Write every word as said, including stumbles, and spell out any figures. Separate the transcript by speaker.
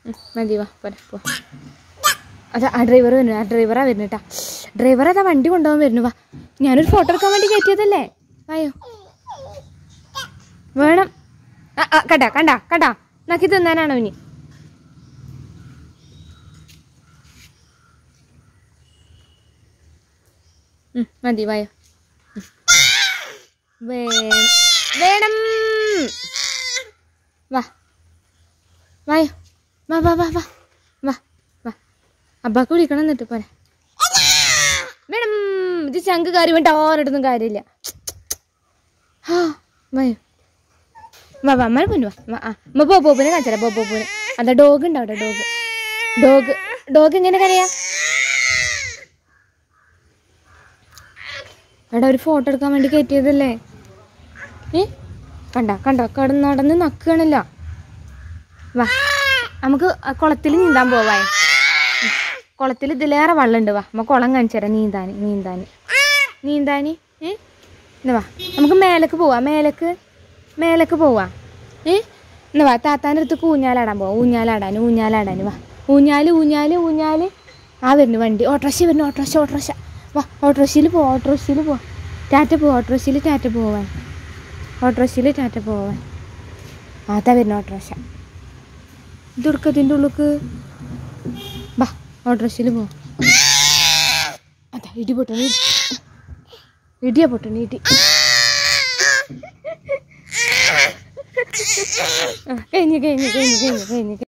Speaker 1: മതി വാ പോരെ പോ. അതാ ആ ഡ്രൈവർ വരുന്നു, ആ ഡ്രൈവറാ വരുന്നു കേട്ടാ. ഡ്രൈവർ അതാ വണ്ടി കൊണ്ടുപോകാൻ വരുന്നു. വാ, ഞാനൊരു ഫോട്ടോ എടുക്കാൻ വേണ്ടി കയറ്റിയതല്ലേ. വായോ വേണം. ആ ആ കണ്ടാ കണ്ടാ കണ്ടാ നക്കി തിന്നാനാണോ ഇനി? മതി വായോ. വേണം വാ വായോ വാ വാ വാ വാ വാ വാ. അബ്ബാക്ക് വിളിക്കണം എന്നിട്ട് പോരെ. വേണം. ഇത് ചങ്ക് കാര്യം വേണ്ട, ഓരോട്ടൊന്നും കാര്യമില്ല. ആ വായോ വാ വാ അമ്മ പൊന്നു വാ. ആ അമ്മ ബോബോപ്പൂനെ കാണിച്ചാലോ, ബോബോപ്പൂനെ. അതാ ഡോഗ് ഉണ്ടോ അവിടെ? ഡോഗ് ഡോഗ് ഡോഗ് എങ്ങനെ കരയാ? എടാ ഒരു ഫോട്ടോ എടുക്കാൻ വേണ്ടി കയറ്റിയതല്ലേ. ഏ കണ്ട കണ്ടോ കടന്ന് നടന്ന് നക്കുകയാണല്ലോ. വാ നമുക്ക് കുളത്തിൽ നീന്താൻ പോവാ. കുളത്തിൽ ഇതിലേറെ വെള്ളമുണ്ട്. വാ അമ്മ കുളം കാണിച്ചു തരാം. നീന്താന് നീന്താന് നീന്താന് ഏ എന്നാ വാ നമുക്ക് മേലേക്ക് പോവാ. മേലേക്ക് മേലേക്ക് പോവാ. ഏ എന്നാ വാ താത്താൻ്റെ അടുത്ത് ഊഞ്ഞാലാടാൻ പോവാ. ഊഞ്ഞാലാടാൻ ഊഞ്ഞാലാടാൻ വാ. ഊഞ്ഞാല് ഊഞ്ഞാല് ഊഞ്ഞാല്. ആ വരുന്നു വണ്ടി. ഓട്ടോറിക്ഷ വരുന്നു. ഓട്ടോറിക്ഷ ഓട്ടോറിക്ഷ വാ. ഓട്ടോറിക്ഷയിൽ പോവാ. ഓട്ടോറിക്ഷയിൽ പോവാ. ടാറ്റ പോവാ. ഓട്ടോറിക്ഷയിൽ ടാറ്റ പോവാൻ. ഓട്ടോറിക്ഷയിൽ ടാറ്റ പോവാൻ. അതാ വരുന്നു ഓട്ടോറിക്ഷ. ഇതെടുക്കത്തിൻ്റെ ഉള്ളിക്ക് വാ. ഓട്ടോറിക്ഷയിൽ പോവാ. അതാ ഇടി പൊട്ടണ ഇടിയാ പൊട്ടണ ഇടി. കഴിഞ്ഞ് കഴിഞ്ഞ് കഴിഞ്ഞ് കഴിഞ്ഞ് കഴിഞ്ഞ്